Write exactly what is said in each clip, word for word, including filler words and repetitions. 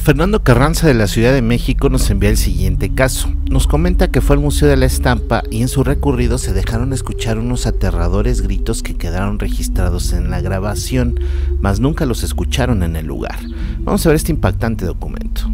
Fernando Carranza de la Ciudad de México nos envía el siguiente caso. Nos comenta que fue al Museo de la Estampa y en su recorrido se dejaron escuchar unos aterradores gritos que quedaron registrados en la grabación, mas nunca los escucharon en el lugar. Vamos a ver este impactante documento.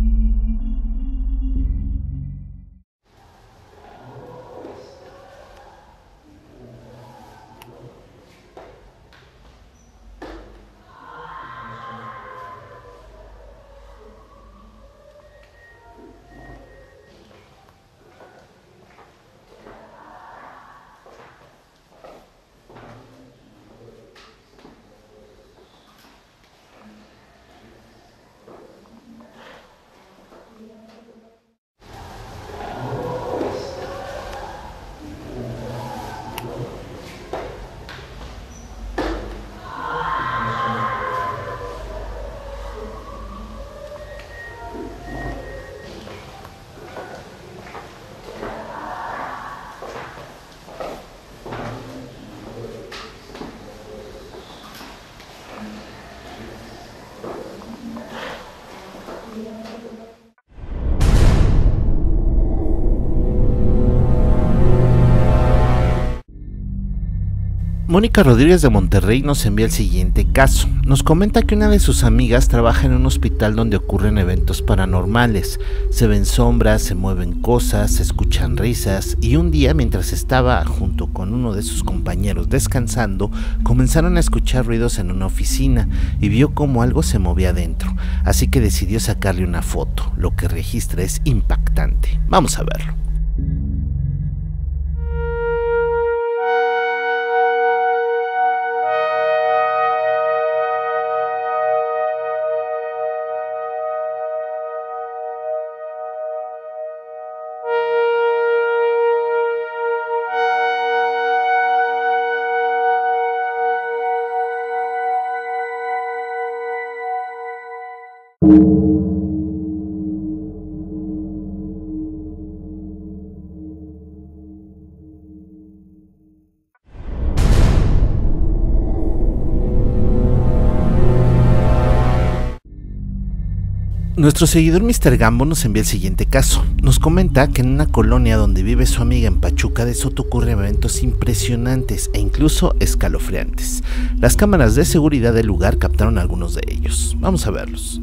Mónica Rodríguez de Monterrey nos envía el siguiente caso. Nos comenta que una de sus amigas trabaja en un hospital donde ocurren eventos paranormales. Se ven sombras, se mueven cosas, se escuchan risas y un día, mientras estaba junto con uno de sus compañeros descansando, comenzaron a escuchar ruidos en una oficina y vio como algo se movía adentro. Así que decidió sacarle una foto. Lo que registra es impactante. Vamos a verlo. Nuestro seguidor mister Gambo nos envía el siguiente caso. Nos comenta que en una colonia donde vive su amiga en Pachuca de Soto ocurren eventos impresionantes e incluso escalofriantes. Las cámaras de seguridad del lugar captaron algunos de ellos. Vamos a verlos.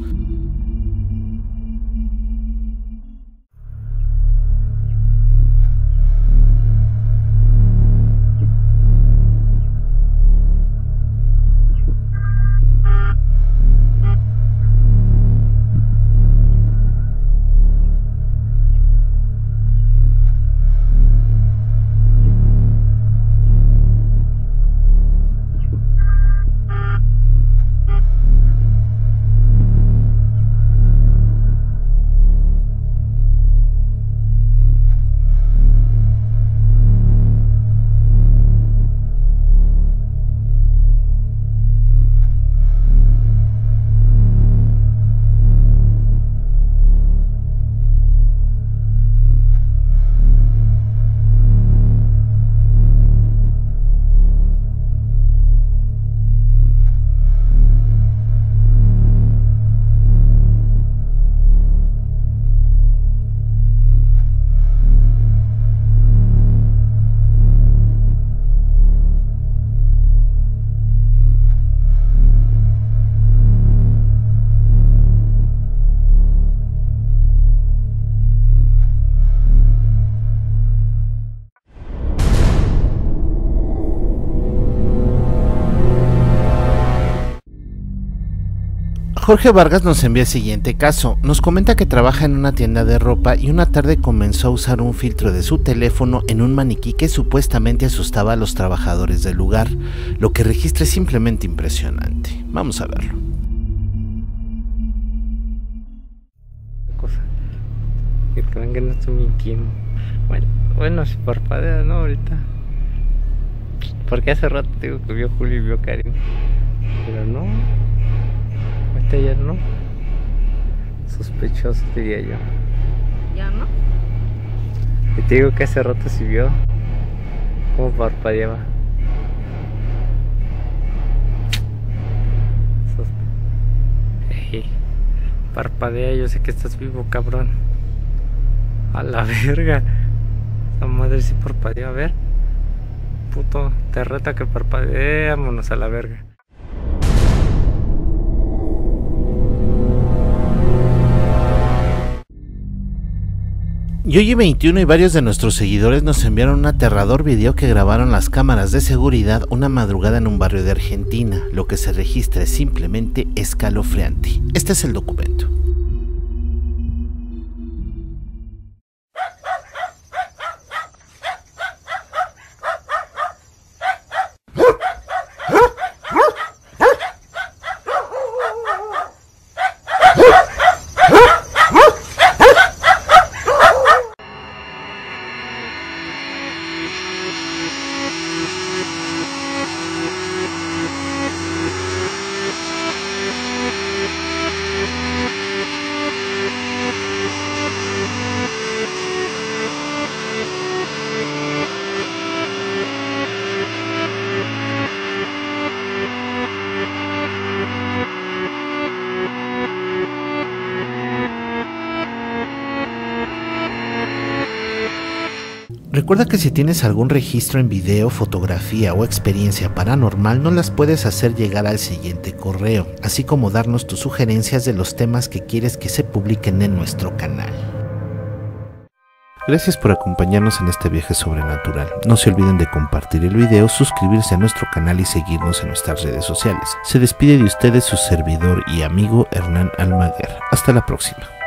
Jorge Vargas nos envía el siguiente caso. Nos comenta que trabaja en una tienda de ropa y una tarde comenzó a usar un filtro de su teléfono en un maniquí que supuestamente asustaba a los trabajadores del lugar. Lo que registra es simplemente impresionante. Vamos a verlo. Cosa que creen que no estoy mintiendo. Bueno, bueno, se parpadea, ¿no? Ahorita. Porque hace rato digo que vio Julio y vio Karen. Pero no. Este ayer no. Sospechoso diría yo. ¿Ya no? Y te digo que hace rato sí vio cómo parpadeaba. Sos... Hey. Parpadea, yo sé que estás vivo, cabrón. A la verga. La madre sí parpadea, a ver. Puto, te reta que parpadee, vámonos a la verga. Yoyi veintiuno y varios de nuestros seguidores nos enviaron un aterrador video que grabaron las cámaras de seguridad una madrugada en un barrio de Argentina. Lo que se registra es simplemente escalofriante. Este es el documento. Recuerda que si tienes algún registro en video, fotografía o experiencia paranormal, nos las puedes hacer llegar al siguiente correo, así como darnos tus sugerencias de los temas que quieres que se publiquen en nuestro canal. Gracias por acompañarnos en este viaje sobrenatural. No se olviden de compartir el video, suscribirse a nuestro canal y seguirnos en nuestras redes sociales. Se despide de ustedes su servidor y amigo Hernán Almaguer. Hasta la próxima.